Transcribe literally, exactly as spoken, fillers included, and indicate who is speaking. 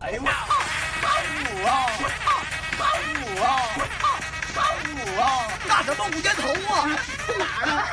Speaker 1: 哎呦我操！五啊！五啊！五啊！
Speaker 2: 干什么无间头啊？
Speaker 1: 哪儿呢？